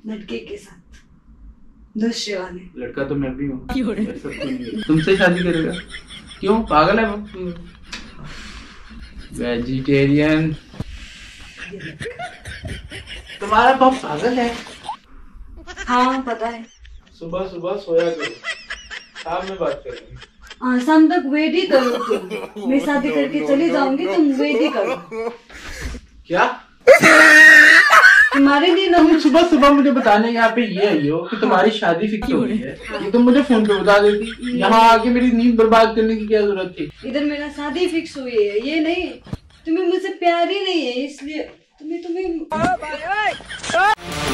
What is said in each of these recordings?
लड़के के साथ, दूसरे वाले। लड़का तो मैं भी हूँ, तुमसे शादी करेगा? क्यों, पागल है वो? वेजिटेरियन। तुम्हारा बाप पागल है। हाँ पता है। सुबह सुबह सोया करो, शाम में बात करेंगे। हाँ, शाम तक वेट ही करो तुम। मैं शादी करके चली जाऊंगी, तुम वेट ही करो। क्या? तुम्हारे लिए ना। तुम सुबह सुबह मुझे बताने यहाँ पे ये आई हो कि तुम्हारी शादी फिक्स हो गई है। ये तुम मुझे फोन पे बता देती, यहाँ आके मेरी नींद बर्बाद करने की क्या जरूरत थी? इधर मेरा शादी फिक्स हुई है, ये नहीं तुम्हें मुझसे प्यार ही नहीं है, इसलिए तुम्हें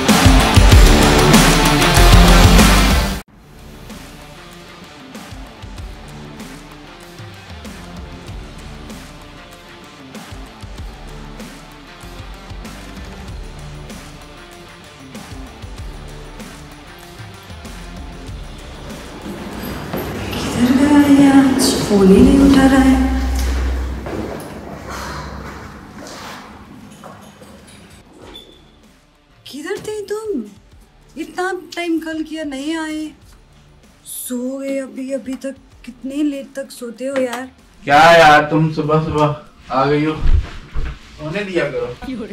फोन ही नहीं उठा रहा है। किधर थे तुम? इतना टाइम कल किया, नहीं आए, सो गए अभी तक। कितनी लेट तक सोते हो यार? क्या यार, तुम सुबह सुबह आ गई हो, सोने दिया करो।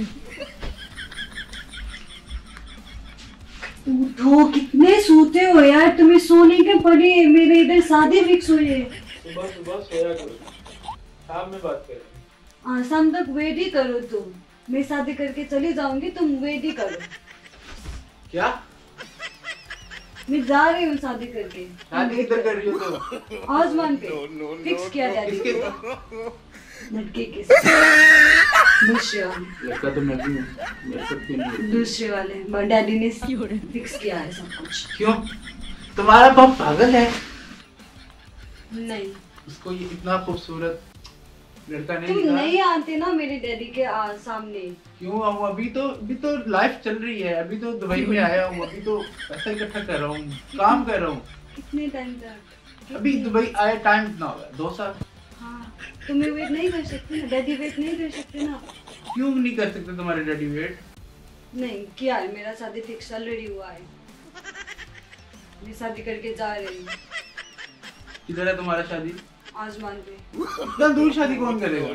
उठो, कितने सोते हो यार? तुम्हें सोने के पड़ी है, मेरे इधर शादी फिक्स हुई है। सुबह सुबह सोया करो, शाम में बात करेंगे। हाँ, शाम तक वेट ही करो तुम। मैं शादी करके चली जाऊंगी, तुम वेट ही करो। क्या? मैं जा रही हूँ शादी करके। शादी किधर कर रही हो तुम? आसमान पे फिक्स किया डैडी किसके? लड़के के साथ, दूसरे वाले। लड़का तो मैं भी हूँ, मेरे साथ क्यों नहीं? दूसरे वाले डैडी ने फिक्स किया है सब कुछ। क्यों? तुम्हारा बाप पागल है। नहीं, उसको ये इतना खूबसूरत लड़का नहीं तुम दिखा? नहीं आते ना मेरे डैडी के सामने। क्यों आऊँ? अभी तो लाइफ चल रही है, अभी तो दुबई में आया हूँ, अभी तो पैसा इकट्ठा कर रहा हूँ, काम कर रहा हूँ। कितने टाइम तक? अभी दुबई आया टाइम कितना होगा? 2 साल। हाँ, तुम्हें वेट नहीं कर सकते ना, डैडी वेट नहीं कर सकते ना। क्यों नहीं कर सकते तुम्हारे डैडी वेट? नहीं किया है, मेरा शादी फिक्स ऑलरेडी हुआ है। मैं शादी करके जा रही हूँ। किधर है तुम्हारा शादी? आसमान पे। इतना दूर शादी कौन करेगा?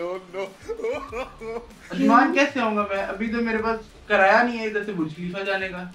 आसमान कैसे आऊंगा मैं? अभी तो मेरे पास किराया नहीं है इधर से बुर्ज खलीफा जाने का।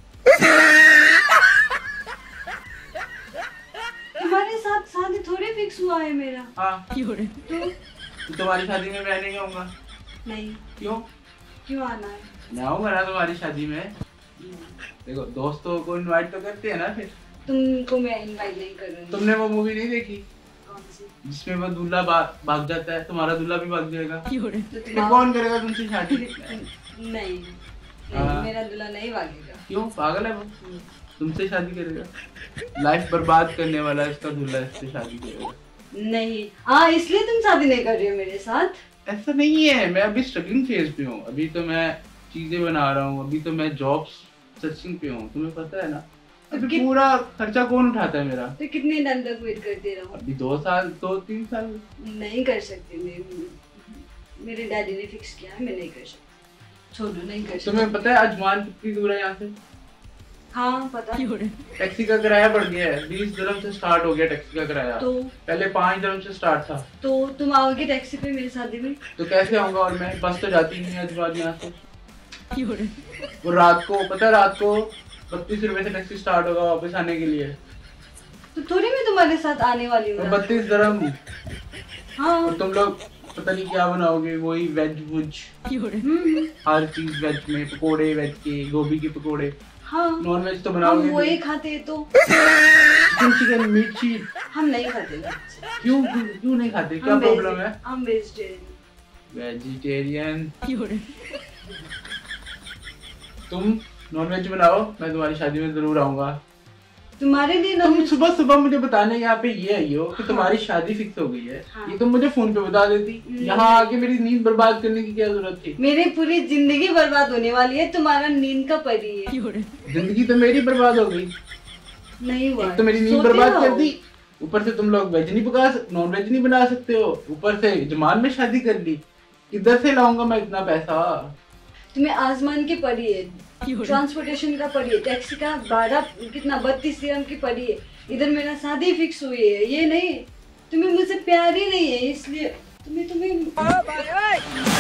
तुम्हारे साथ शादी थोड़ी फिक्स हुआ है मेरा। हाँ, तो तुम्हारी शादी में मैं नहीं आऊंगा। नहीं, क्यों? क्यों आना है? मैं आऊंगा ना तुम्हारी शादी में। देखो, दोस्तों को इनवाइट तो करते हैं ना। फिर तुमको मैं इनवाइट नहीं करूंगी। तुमने वो मूवी नहीं देखी कौन सी? जिसमें वो दूल्हा भाग जाता है? तुम्हारा दूल्हा भी भाग जाएगा। तो फिर कौन करेगा तुमसे शादी? नहीं, हाँ। मेरा दूल्हा नहीं भागेगा। क्यों, पागल है वो? तुमसे शादी करेगा? लाइफ बर्बाद करने वाला इसका दूल्हा इससे शादी करेगा? नहीं, हाँ, इसलिए तुम शादी नहीं कर रही हो मेरे साथ? ऐसा नहीं है, मैं अभी स्ट्रगलिंग फेज पे हूँ, अभी तो मैं चीजें बना रहा हूँ, अभी तो मैं जॉब सर्चिंग पे हूँ, तुम्हें पता है ना। अभी पूरा खर्चा कौन उठाता है मेरा? तो कितने टाइम तक वेट करते रहो? अभी 2 साल, 2-3 साल। नहीं कर सकती मैं, मेरे डैडी ने फिक्स किया है, मैं नहीं कर सकती। छोड़ो, नहीं कर सकती। तुम्हें पता है अजमान कितनी दूर है यहाँ से? हाँ पता है। टैक्सी का किराया बढ़ गया है, 20 दिरहम से स्टार्ट हो गया टैक्सी का किराया। तो पहले 5 दिरहम से स्टार्ट था। तो तुम आओगे टैक्सी पे मेरी शादी में? तो कैसे आऊंगा? और मैं बस तो जाती नहीं है अजमान यहाँ से। वो रात को, पता है, रात को 32 रुपए से टैक्सी स्टार्ट होगा वापस आने के लिए। तो थोड़ी मैं तुम्हारे साथ आने वाली हूँ। 32 दिरहम। हाँ। और तुम लोग पता नहीं क्या बनाओगे, वही वेज वुज, हर चीज वेज में, पकोड़े वेज के, गोभी के पकोड़े। हाँ, नॉन वेज तो हम बनाओगे? वही खाते तो। चिकन मिर्ची हम नहीं खाते। क्यों क्यों नहीं खाते? क्या प्रॉब्लम है? हम वेजिटेरियन। वेजिटेरियन। तुम नॉन वेज बनाओ, मैं तुम्हारी शादी में जरूर आऊंगा। तुम्हारे लिए तुम सुबह सुबह मुझे बताने यहाँ पे ये आई हो कि तुम्हारी शादी फिक्स हो गई है। हाँ। ये तुम मुझे फोन पे बता देती, यहाँ आके मेरी नींद बर्बाद करने की क्या जरूरत थी? मेरी पूरी जिंदगी बर्बाद होने वाली है, तुम्हारा नींद का परी है। जिंदगी तो मेरी बर्बाद हो गई। नहीं हुआ। एक तो मेरी नींद बर्बाद कर दी, ऊपर से तुम लोग वेज नहीं नॉन वेज नहीं बना सकते हो, ऊपर से जमान में शादी कर ली। किधर से लाऊंगा मैं इतना पैसा? तुम्हें आसमान की पड़ी है, ट्रांसपोर्टेशन का पड़ी है, टैक्सी का भाड़ा कितना 32 dirham की पड़ी है, इधर मेरा शादी फिक्स हुई है, ये नहीं तुम्हें मुझसे प्यार ही नहीं है, इसलिए तुम्हें